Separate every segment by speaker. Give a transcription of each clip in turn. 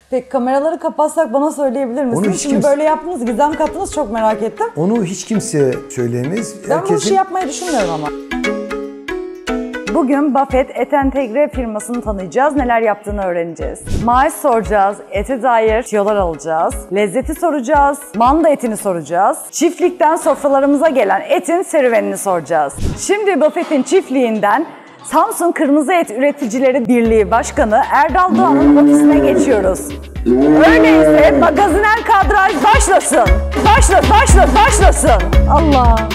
Speaker 1: Peki kameraları kapatsak bana söyleyebilir misiniz? Şimdi böyle yaptınız, gizem kattınız, çok merak ettim.
Speaker 2: Onu hiç kimseye söyleyemeyiz.
Speaker 1: Ben bu işi yapmayı düşünmüyorum ama. Bugün Buffett Et Entegre firmasını tanıyacağız, neler yaptığını öğreneceğiz. Maaş soracağız, ete dair tiyolar alacağız, lezzeti soracağız, manda etini soracağız, çiftlikten sofralarımıza gelen etin serüvenini soracağız. Şimdi Buffett'in çiftliğinden Samsun Kırmızı Et Üreticileri Birliği Başkanı Erdal Doğan'ın ofisine geçiyoruz. Öyleyse magaziner kadraj başlasın. Başlasın. Allah.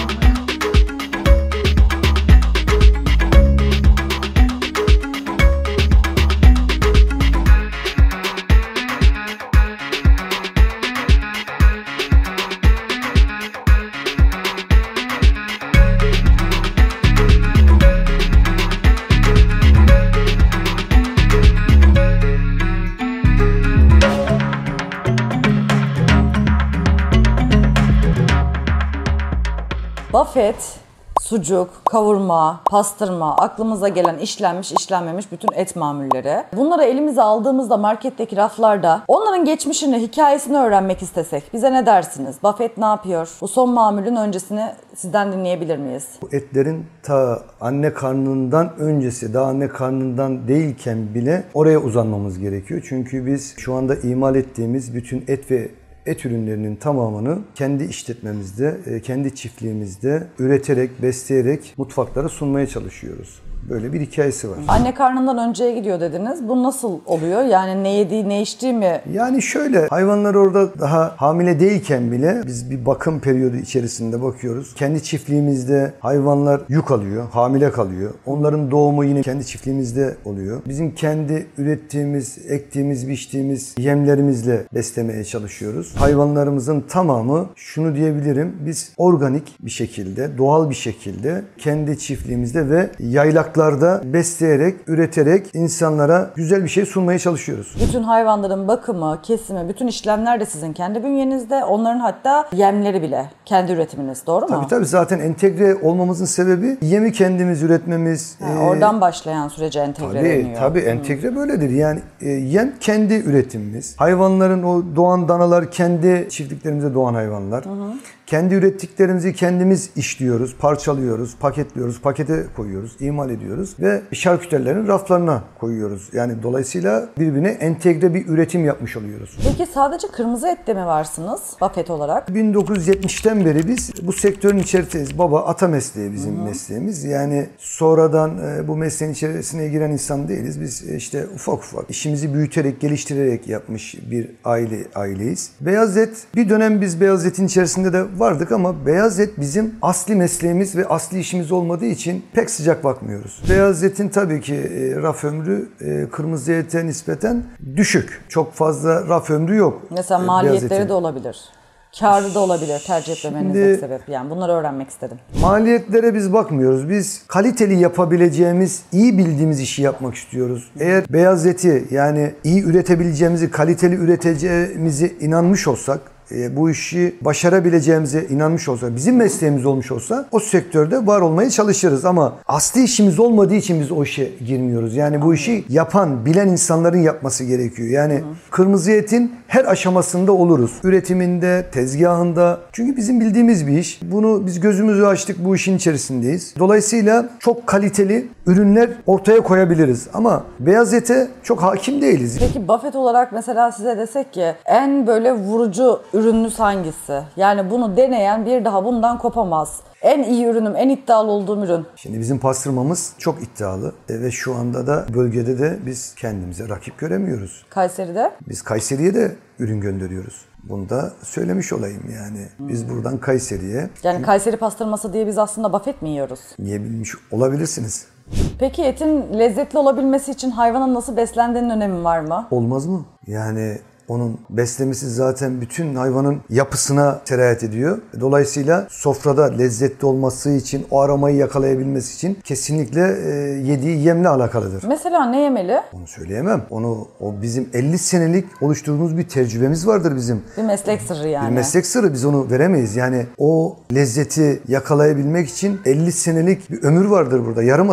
Speaker 1: Buffett, sucuk, kavurma, pastırma, aklımıza gelen işlenmiş, işlenmemiş bütün et mamulleri. Bunları elimize aldığımızda marketteki raflarda onların geçmişini, hikayesini öğrenmek istesek bize ne dersiniz? Buffett ne yapıyor? Bu son mamulün öncesini sizden dinleyebilir miyiz?
Speaker 2: Bu etlerin ta anne karnından öncesi, daha anne karnından değilken bile oraya uzanmamız gerekiyor. Çünkü biz şu anda imal ettiğimiz bütün et ve et ürünlerinin tamamını kendi işletmemizde, kendi çiftliğimizde üreterek, besleyerek mutfaklara sunmaya çalışıyoruz. Böyle bir hikayesi var.
Speaker 1: Anne karnından önceye gidiyor dediniz. Bu nasıl oluyor? Yani ne yediği, ne içtiği mi?
Speaker 2: Yani şöyle, hayvanlar orada daha hamile değilken bile biz bir bakım periyodu içerisinde bakıyoruz. Kendi çiftliğimizde hayvanlar yük alıyor, hamile kalıyor. Onların doğumu yine kendi çiftliğimizde oluyor. Bizim kendi ürettiğimiz, ektiğimiz, biçtiğimiz yemlerimizle beslemeye çalışıyoruz. Hayvanlarımızın tamamı, şunu diyebilirim, biz organik bir şekilde, doğal bir şekilde kendi çiftliğimizde ve yaylaklarda besleyerek, üreterek insanlara güzel bir şey sunmaya çalışıyoruz.
Speaker 1: Bütün hayvanların bakımı, kesimi, bütün işlemler de sizin kendi bünyenizde. Onların hatta yemleri bile kendi üretiminiz. Doğru mu?
Speaker 2: Tabii zaten entegre olmamızın sebebi yemi kendimiz üretmemiz.
Speaker 1: Oradan başlayan sürece entegre deniyor.
Speaker 2: Tabii entegre böyledir. Yani yem kendi üretimimiz. Hayvanların o doğan danalar kendi çiftliklerimizde doğan hayvanlar. Kendi ürettiklerimizi kendimiz işliyoruz, parçalıyoruz, paketliyoruz, pakete koyuyoruz, imal ediyoruz ve şarküterilerin raflarına koyuyoruz. Yani dolayısıyla birbirine entegre bir üretim yapmış oluyoruz.
Speaker 1: Peki sadece kırmızı ette mi varsınız Buffett olarak?
Speaker 2: 1970'ten beri biz bu sektörün içerisindeyiz. Baba, ata mesleği bizim mesleğimiz. Yani sonradan bu mesleğin içerisine giren insan değiliz. Biz işte ufak ufak işimizi büyüterek, geliştirerek yapmış bir aileyiz. Beyaz et, bir dönem biz beyaz etin içerisinde de vardık ama beyaz et bizim asli mesleğimiz ve asli işimiz olmadığı için pek sıcak bakmıyoruz. Beyaz etin tabii ki raf ömrü kırmızı ete nispeten düşük. Çok fazla raf ömrü yok.
Speaker 1: Mesela maliyetleri de olabilir. Kârı da olabilir tercih etmemenizdeki sebep. Yani bunları öğrenmek istedim.
Speaker 2: Maliyetlere biz bakmıyoruz. Biz kaliteli yapabileceğimiz, iyi bildiğimiz işi yapmak istiyoruz. Eğer beyaz eti yani iyi üretebileceğimizi, kaliteli üreteceğimizi inanmış olsak, bu işi başarabileceğimize inanmış olsa, bizim mesleğimiz olmuş olsa o sektörde var olmaya çalışırız ama asli işimiz olmadığı için biz o işe girmiyoruz. Yani bu işi yapan, bilen insanların yapması gerekiyor. Yani kırmızı etin her aşamasında oluruz. Üretiminde, tezgahında. Çünkü bizim bildiğimiz bir iş. Bunu biz gözümüzü açtık, bu işin içerisindeyiz. Dolayısıyla çok kaliteli ürünler ortaya koyabiliriz ama beyaz ete çok hakim değiliz.
Speaker 1: Peki Buffett olarak mesela size desek ki en böyle vurucu ürününüz hangisi? Yani bunu deneyen bir daha bundan kopamaz. En iyi ürünüm, en iddialı olduğum ürün.
Speaker 2: Şimdi bizim pastırmamız çok iddialı ve şu anda da bölgede de biz kendimize rakip göremiyoruz.
Speaker 1: Kayseri'de?
Speaker 2: Biz Kayseri'ye de ürün gönderiyoruz. Bunu da söylemiş olayım yani. Biz buradan Kayseri'ye...
Speaker 1: Yani Kayseri pastırması diye biz aslında Buffett mi yiyoruz?
Speaker 2: Niye bilmiş olabilirsiniz.
Speaker 1: Peki etin lezzetli olabilmesi için hayvanın nasıl beslendiğinin önemi var mı?
Speaker 2: Olmaz mı? Yani onun beslemesi zaten bütün hayvanın yapısına sirayet ediyor. Dolayısıyla sofrada lezzetli olması için, o aromayı yakalayabilmesi için kesinlikle yediği yemle alakalıdır.
Speaker 1: Mesela ne yemeli?
Speaker 2: Onu söyleyemem. O bizim 50 senelik oluşturduğumuz bir tecrübemiz vardır bizim.
Speaker 1: Bir meslek sırrı yani.
Speaker 2: Bir meslek sırrı, biz onu veremeyiz. Yani o lezzeti yakalayabilmek için 50 senelik bir ömür vardır burada, yarım asır.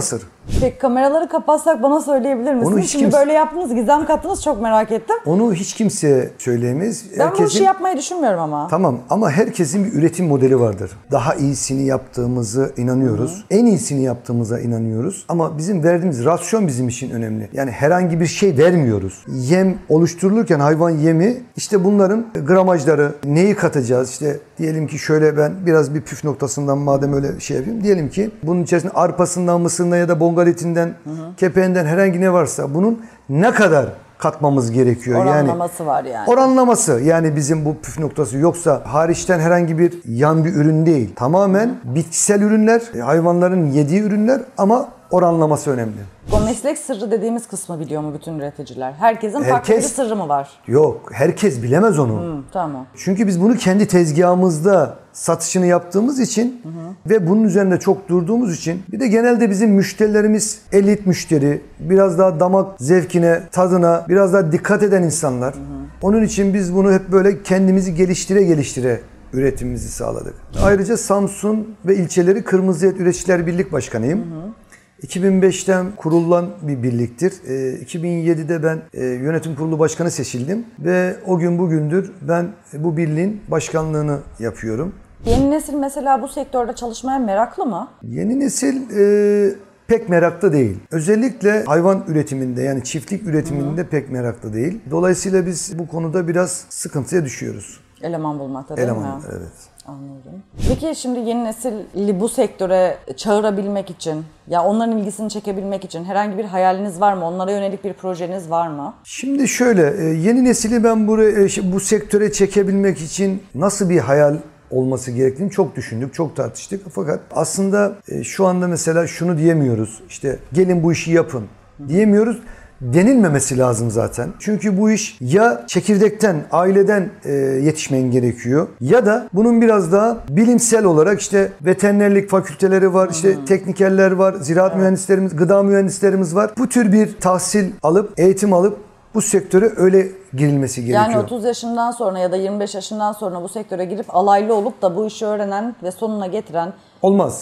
Speaker 1: Peki kameraları kapatsak bana söyleyebilir misiniz?
Speaker 2: Onu hiç
Speaker 1: Şimdi böyle yaptınız, gizem kattınız, çok merak ettim.
Speaker 2: Onu hiç kimse söyleyemez.
Speaker 1: Ben bu işi yapmayı düşünmüyorum ama.
Speaker 2: Tamam ama herkesin bir üretim modeli vardır. Daha iyisini yaptığımızı inanıyoruz. En iyisini yaptığımıza inanıyoruz. Ama bizim verdiğimiz rasyon bizim için önemli. Yani herhangi bir şey vermiyoruz. Yem oluşturulurken hayvan yemi işte bunların gramajları, neyi katacağız? İşte diyelim ki şöyle ben biraz bir püf noktasından madem öyle şey yapayım. Diyelim ki bunun içerisinde arpasından, mısırından ya da bongal etinden, kepeğinden herhangi ne varsa bunun ne kadar katmamız gerekiyor.
Speaker 1: Oranlaması var yani.
Speaker 2: Oranlaması yani bizim bu püf noktası, yoksa hariçten herhangi bir yan bir ürün değil. Tamamen bitkisel ürünler, hayvanların yediği ürünler ama oranlaması önemli.
Speaker 1: O meslek sırrı dediğimiz kısmı biliyor mu bütün üreticiler? Herkesin farklı bir sırrı mı var?
Speaker 2: Yok, herkes bilemez onu.
Speaker 1: Tamam.
Speaker 2: Çünkü biz bunu kendi tezgahımızda satışını yaptığımız için ve bunun üzerinde çok durduğumuz için, bir de genelde bizim müşterilerimiz elit müşteri, biraz daha damak zevkine, tadına biraz daha dikkat eden insanlar. Onun için biz bunu hep böyle kendimizi geliştire üretimimizi sağladık. Ayrıca Samsun ve ilçeleri Kırmızı Et Üreticiler Birlik Başkanıyım. 2005'ten kurulan bir birliktir. 2007'de ben yönetim kurulu başkanı seçildim ve o gün bugündür ben bu birliğin başkanlığını yapıyorum.
Speaker 1: Yeni nesil mesela bu sektörde çalışmaya meraklı mı?
Speaker 2: Yeni nesil pek meraklı değil. Özellikle hayvan üretiminde, yani çiftlik üretiminde pek meraklı değil. Dolayısıyla biz bu konuda biraz sıkıntıya düşüyoruz.
Speaker 1: Eleman bulmakta değil mi?
Speaker 2: Evet.
Speaker 1: Anladım. Peki şimdi yeni nesili bu sektöre çağırabilmek için, ya onların ilgisini çekebilmek için herhangi bir hayaliniz var mı? Onlara yönelik bir projeniz var mı?
Speaker 2: Şimdi şöyle, yeni nesili ben bu sektöre çekebilmek için nasıl bir hayal olması gerektiğini çok düşündük, çok tartıştık. Fakat aslında şu anda mesela şunu diyemiyoruz. İşte gelin bu işi yapın diyemiyoruz. Denilmemesi lazım zaten. Çünkü bu iş ya çekirdekten, aileden yetişmen gerekiyor ya da bunun biraz daha bilimsel olarak işte veterinerlik fakülteleri var, işte teknikerler var, ziraat mühendislerimiz, gıda mühendislerimiz var. Bu tür bir tahsil alıp, eğitim alıp bu sektöre öyle girilmesi gerekiyor.
Speaker 1: Yani 30 yaşından sonra ya da 25 yaşından sonra bu sektöre girip alaylı olup da bu işi öğrenen ve sonuna getiren
Speaker 2: olmaz.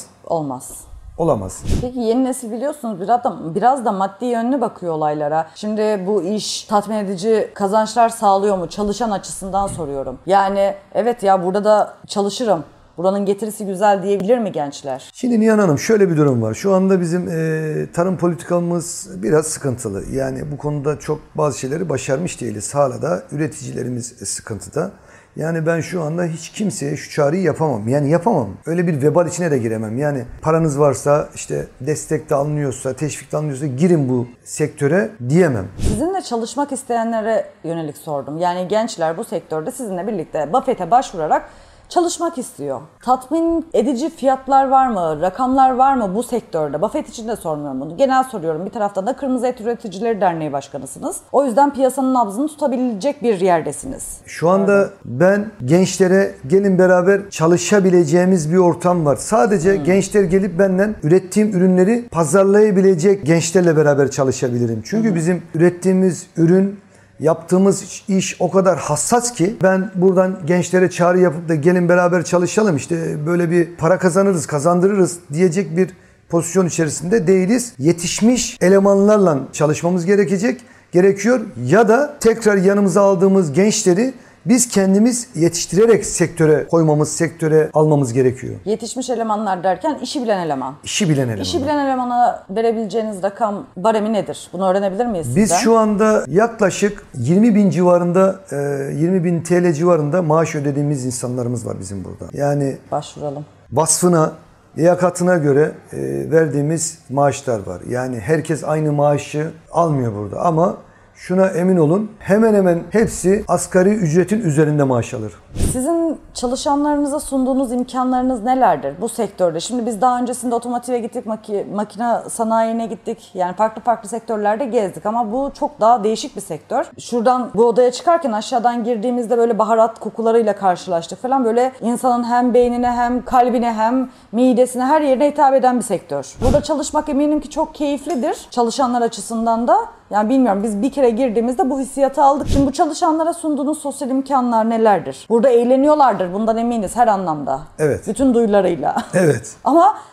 Speaker 2: Olamaz.
Speaker 1: Peki yeni nesil biliyorsunuz biraz da maddi yönlü bakıyor olaylara. Şimdi bu iş tatmin edici kazançlar sağlıyor mu? Çalışan açısından soruyorum. Yani evet ya burada da çalışırım, buranın getirisi güzel diyebilir mi gençler?
Speaker 2: Şimdi Nihan Hanım şöyle bir durum var. Şu anda bizim tarım politikamız biraz sıkıntılı. Yani bu konuda çok bazı şeyleri başarmış değiliz. Hala da üreticilerimiz sıkıntıda. Yani ben şu anda hiç kimseye şu çağrıyı yapamam. Yani yapamam. Öyle bir vebal içine de giremem. Yani paranız varsa, işte destek de alınıyorsa, teşvik de alınıyorsa girin bu sektöre diyemem.
Speaker 1: Sizinle çalışmak isteyenlere yönelik sordum. Yani gençler bu sektörde sizinle birlikte Buffett'e başvurarak çalışmak istiyor. Tatmin edici fiyatlar var mı? Rakamlar var mı bu sektörde? Buffett için de sormuyorum bunu. Genel soruyorum. Bir taraftan da Kırmızı Et Üreticileri Derneği Başkanısınız. O yüzden piyasanın nabzını tutabilecek bir yerdesiniz.
Speaker 2: Şu anda ben gençlere gelin beraber çalışabileceğimiz bir ortam var. Sadece gençler gelip benden ürettiğim ürünleri pazarlayabilecek gençlerle beraber çalışabilirim. Çünkü bizim ürettiğimiz ürün, yaptığımız iş o kadar hassas ki ben buradan gençlere çağrı yapıp da gelin beraber çalışalım, işte böyle bir para kazandırırız diyecek bir pozisyon içerisinde değiliz. Yetişmiş elemanlarla çalışmamız gerekiyor ya da tekrar yanımıza aldığımız gençleri biz kendimiz yetiştirerek sektöre koymamız, sektöre almamız gerekiyor.
Speaker 1: Yetişmiş elemanlar derken işi bilen eleman.
Speaker 2: İşi bilen eleman.
Speaker 1: İşi bilen elemana verebileceğiniz rakam baremi nedir? Bunu öğrenebilir miyiz sizden?
Speaker 2: Biz şu anda yaklaşık 20.000 civarında, 20.000 TL civarında maaş ödediğimiz insanlarımız var bizim burada. Yani
Speaker 1: başvuralım.
Speaker 2: Vasfına, liyakatına göre verdiğimiz maaşlar var. Yani herkes aynı maaşı almıyor burada ama şuna emin olun, hemen hemen hepsi asgari ücretin üzerinde maaş alır.
Speaker 1: Sizin çalışanlarınıza sunduğunuz imkanlarınız nelerdir bu sektörde? Şimdi biz daha öncesinde otomotive gittik, makine sanayine gittik. Yani farklı sektörlerde gezdik ama bu çok daha değişik bir sektör. Şuradan bu odaya çıkarken aşağıdan girdiğimizde böyle baharat kokularıyla karşılaştık falan. Böyle insanın hem beynine hem kalbine hem midesine, her yerine hitap eden bir sektör. Burada çalışmak eminim ki çok keyiflidir çalışanlar açısından da. Yani bilmiyorum, biz bir kere girdiğimizde bu hissiyatı aldık. Şimdi bu çalışanlara sunduğunuz sosyal imkanlar nelerdir? Burada eğleniyorlardır, bundan eminiz her anlamda.
Speaker 2: Evet.
Speaker 1: Bütün duyularıyla.
Speaker 2: Evet.
Speaker 1: Ama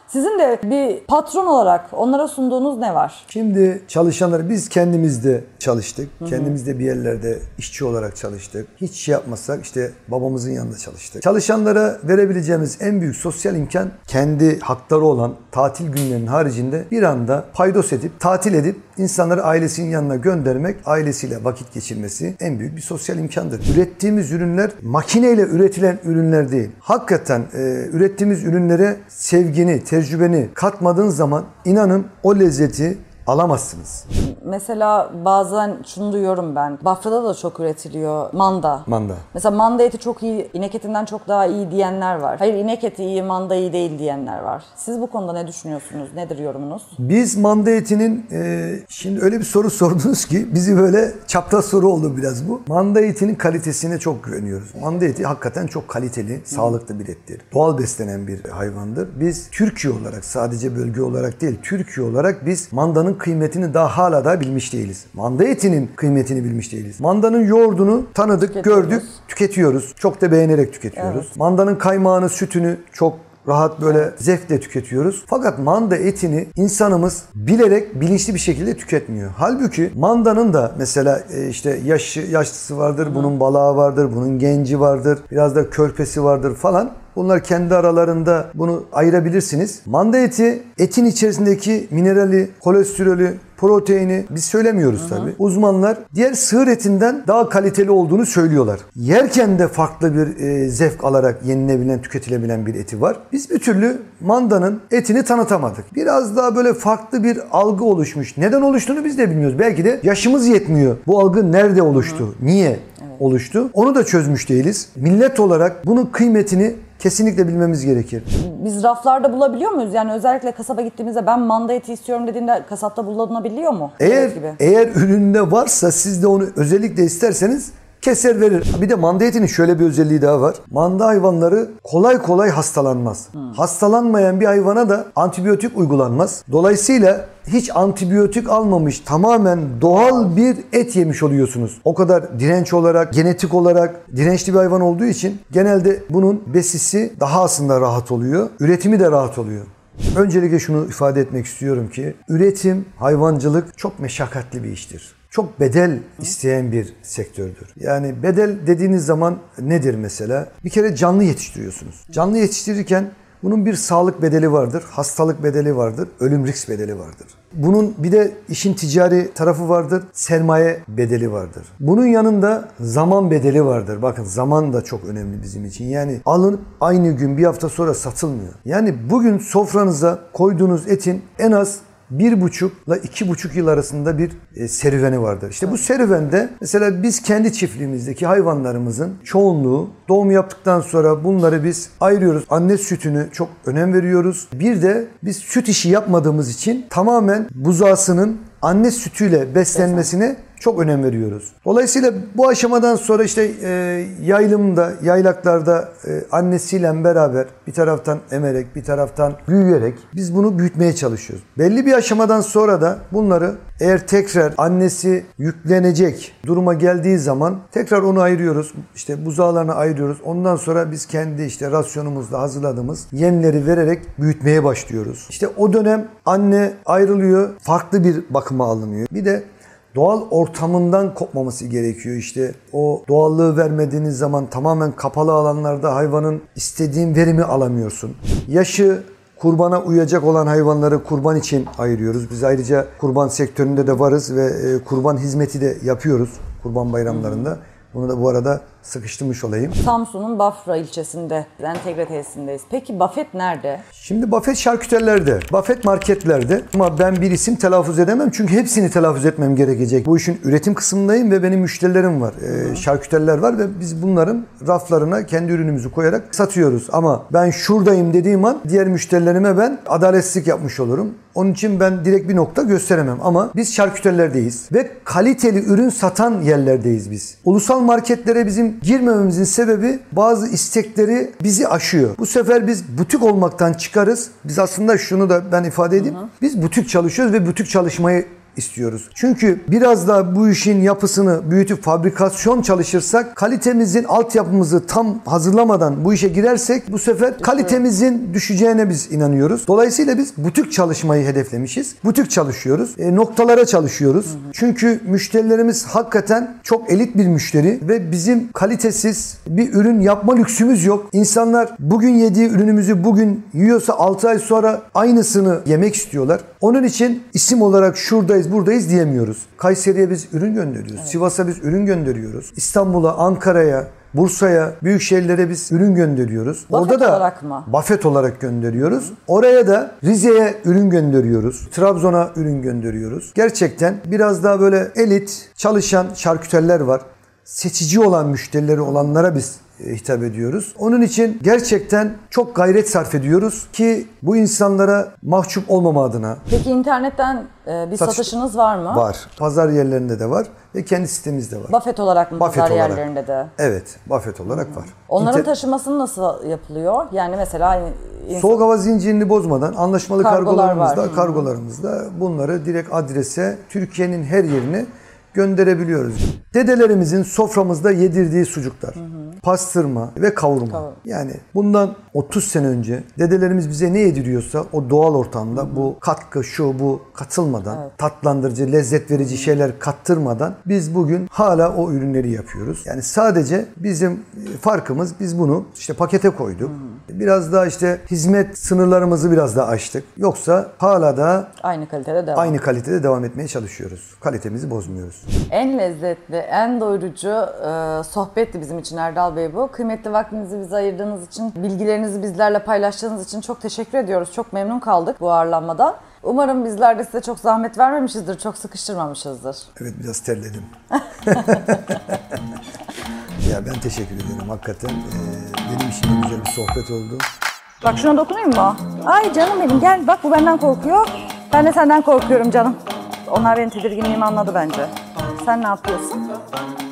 Speaker 1: sizin de bir patron olarak onlara sunduğunuz ne var?
Speaker 2: Şimdi çalışanları biz kendimiz de çalıştık. Kendimiz de bir yerlerde işçi olarak çalıştık. Hiç şey yapmasak işte babamızın yanında çalıştık. Çalışanlara verebileceğimiz en büyük sosyal imkan kendi hakları olan tatil günlerinin haricinde bir anda paydos edip, tatil edip insanları ailesinin yanına göndermek, ailesiyle vakit geçirmesi en büyük bir sosyal imkandır. Ürettiğimiz ürünler makineyle üretilen ürünler değil. Hakikaten ürettiğimiz ürünlere sevgini, tecrübeni katmadığın zaman inanın o lezzeti alamazsınız.
Speaker 1: Mesela bazen şunu duyuyorum ben. Bafra'da da çok üretiliyor manda.
Speaker 2: Manda.
Speaker 1: Mesela manda eti çok iyi, inek etinden çok daha iyi diyenler var. Hayır inek eti iyi, manda iyi değil diyenler var. Siz bu konuda ne düşünüyorsunuz? Nedir yorumunuz?
Speaker 2: Biz manda etinin, şimdi öyle bir soru sordunuz ki bizi böyle çapraz soru oldu biraz bu. Manda etinin kalitesine çok güveniyoruz. Manda eti hakikaten çok kaliteli, sağlıklı bir ettir. Doğal beslenen bir hayvandır. Biz Türkiye olarak, sadece bölge olarak değil, Türkiye olarak biz mandanın kıymetini daha hala da bilmiş değiliz. Manda etinin kıymetini bilmiş değiliz. Mandanın yoğurdunu tanıdık, gördük, tüketiyoruz. Çok da beğenerek tüketiyoruz. Evet. Mandanın kaymağını, sütünü çok rahat böyle zevkle tüketiyoruz. Fakat manda etini insanımız bilerek, bilinçli bir şekilde tüketmiyor. Halbuki mandanın da mesela işte yaşlısı vardır, bunun balağı vardır, bunun genci vardır, biraz da körpesi vardır falan. Bunlar kendi aralarında bunu ayırabilirsiniz. Manda eti, etin içerisindeki minerali, kolesterolü, proteini biz söylemiyoruz tabii. Uzmanlar diğer sığır etinden daha kaliteli olduğunu söylüyorlar. Yerken de farklı bir zevk alarak yenilebilen, tüketilebilen bir eti var. Biz bir türlü mandanın etini tanıtamadık. Biraz daha böyle farklı bir algı oluşmuş. Neden oluştuğunu biz de bilmiyoruz. Belki de yaşımız yetmiyor. Bu algı nerede oluştu? Niye oluştu? Onu da çözmüş değiliz. Millet olarak bunun kıymetini kesinlikle bilmemiz gerekir.
Speaker 1: Biz raflarda bulabiliyor muyuz? Yani özellikle kasaba gittiğimizde ben manda eti istiyorum dediğinde kasapta bulunabiliyor mu?
Speaker 2: Eğer üründe varsa siz de onu özellikle isterseniz keser verir. Bir de manda etinin şöyle bir özelliği daha var. Manda hayvanları kolay kolay hastalanmaz. Hastalanmayan bir hayvana da antibiyotik uygulanmaz. Dolayısıyla hiç antibiyotik almamış, tamamen doğal bir et yemiş oluyorsunuz. O kadar direnç olarak, genetik olarak dirençli bir hayvan olduğu için genelde bunun besisi daha aslında rahat oluyor. Üretimi de rahat oluyor. Öncelikle şunu ifade etmek istiyorum ki üretim, hayvancılık çok meşakkatli bir iştir. Çok bedel isteyen bir sektördür. Yani bedel dediğiniz zaman nedir mesela? Bir kere canlı yetiştiriyorsunuz. Canlı yetiştirirken bunun bir sağlık bedeli vardır, hastalık bedeli vardır, ölüm risk bedeli vardır. Bunun bir de işin ticari tarafı vardır, sermaye bedeli vardır. Bunun yanında zaman bedeli vardır. Bakın zaman da çok önemli bizim için. Yani alınıp aynı gün bir hafta sonra satılmıyor. Yani bugün sofranıza koyduğunuz etin en az 1,5 ile 2,5 yıl arasında bir serüveni vardır. İşte bu serüvende mesela biz kendi çiftliğimizdeki hayvanlarımızın çoğunluğu doğum yaptıktan sonra bunları biz ayırıyoruz. Anne sütünü çok önem veriyoruz. Bir de biz süt işi yapmadığımız için tamamen buzağısının anne sütüyle beslenmesine çok önem veriyoruz. Dolayısıyla bu aşamadan sonra işte yaylımda, yaylaklarda annesiyle beraber bir taraftan emerek, bir taraftan büyüyerek biz bunu büyütmeye çalışıyoruz. Belli bir aşamadan sonra da bunları eğer tekrar annesi yüklenecek duruma geldiği zaman tekrar onu ayırıyoruz. İşte buzağlarını ayırıyoruz. Ondan sonra biz kendi işte rasyonumuzda hazırladığımız yemleri vererek büyütmeye başlıyoruz. İşte o dönem anne ayrılıyor, farklı bir bakıma alınıyor. Bir de doğal ortamından kopmaması gerekiyor. İşte o doğallığı vermediğiniz zaman tamamen kapalı alanlarda hayvanın istediğin verimi alamıyorsun. Yaşı kurbana uyacak olan hayvanları kurban için ayırıyoruz. Biz ayrıca kurban sektöründe de varız ve kurban hizmeti de yapıyoruz kurban bayramlarında. Bunu da bu arada sıkıştırmış olayım.
Speaker 1: Samsun'un Bafra ilçesinde entegre tesisindeyiz. Peki Buffett nerede?
Speaker 2: Şimdi Buffett şarküterlerde, Buffett marketlerde ama ben bir isim telaffuz edemem çünkü hepsini telaffuz etmem gerekecek. Bu işin üretim kısmındayım ve benim müşterilerim var. Şarküterler var ve biz bunların raflarına kendi ürünümüzü koyarak satıyoruz. Ama ben şuradayım dediğim an diğer müşterilerime ben adaletsizlik yapmış olurum. Onun için ben direkt bir nokta gösteremem ama biz şarküterlerdeyiz ve kaliteli ürün satan yerlerdeyiz biz. Ulusal marketlere bizim girmememizin sebebi bazı istekleri bizi aşıyor. Bu sefer biz butik olmaktan çıkarız. Biz aslında şunu da ben ifade edeyim. Biz butik çalışıyoruz ve butik çalışmayı istiyoruz. Çünkü biraz da bu işin yapısını büyütüp fabrikasyon çalışırsak, kalitemizin altyapımızı tam hazırlamadan bu işe girersek bu sefer kalitemizin düşeceğine biz inanıyoruz. Dolayısıyla biz butik çalışmayı hedeflemişiz. Butik çalışıyoruz. Noktalara çalışıyoruz. Çünkü müşterilerimiz hakikaten çok elit bir müşteri ve bizim kalitesiz bir ürün yapma lüksümüz yok. İnsanlar bugün yediği ürünümüzü bugün yiyorsa 6 ay sonra aynısını yemek istiyorlar. Onun için isim olarak şuradayız, buradayız diyemiyoruz. Kayseri'ye biz ürün gönderiyoruz. Evet. Sivas'a biz ürün gönderiyoruz. İstanbul'a, Ankara'ya, Bursa'ya, büyük şehirlere biz ürün gönderiyoruz.
Speaker 1: Buffet
Speaker 2: Orada da
Speaker 1: olarak mı?
Speaker 2: Buffet olarak gönderiyoruz. Oraya da Rize'ye ürün gönderiyoruz. Trabzon'a ürün gönderiyoruz. Gerçekten biraz daha böyle elit çalışan şarküterler var. Seçici olan müşterileri olanlara biz hitap ediyoruz. Onun için gerçekten çok gayret sarf ediyoruz ki bu insanlara mahcup olmama adına.
Speaker 1: Peki internetten bir satışınız var mı?
Speaker 2: Var. Pazar yerlerinde de var ve kendi sitemizde var.
Speaker 1: Buffet olarak mı
Speaker 2: Buffet
Speaker 1: pazar
Speaker 2: olarak.
Speaker 1: yerlerinde de?
Speaker 2: Evet, buffet olarak var.
Speaker 1: Onların taşıması nasıl yapılıyor? Yani mesela
Speaker 2: soğuk hava zincirini bozmadan anlaşmalı
Speaker 1: Kargolar
Speaker 2: kargolarımızda bunları direkt adrese Türkiye'nin her yerine gönderebiliyoruz. Dedelerimizin soframızda yedirdiği sucuklar, pastırma ve kavurma. Yani bundan 30 sene önce dedelerimiz bize ne yediriyorsa o doğal ortamda bu katkı, şu bu katılmadan, tatlandırıcı, lezzet verici şeyler kattırmadan biz bugün hala o ürünleri yapıyoruz. Yani sadece bizim farkımız biz bunu işte pakete koyduk. Biraz daha işte hizmet sınırlarımızı biraz daha açtık. Yoksa hala da aynı kalitede devam etmeye çalışıyoruz. Kalitemizi bozmuyoruz.
Speaker 1: En lezzetli, en doyurucu sohbetti bizim için Erdal Bey bu. Kıymetli vaktinizi bize ayırdığınız için, bilgilerinizi bizlerle paylaştığınız için çok teşekkür ediyoruz. Çok memnun kaldık bu ağırlanmadan. Umarım bizler de size çok zahmet vermemişizdir, çok sıkıştırmamışızdır.
Speaker 2: Evet, biraz terledim. Ya ben teşekkür ederim hakikaten. Benim için de güzel bir sohbet oldu.
Speaker 1: Bak şuna dokunayım mı? Ay canım benim gel bak bu benden korkuyor. Ben de senden korkuyorum canım. Onlar benim tedirginliğimi anladı bence. Sen ne yapıyorsun?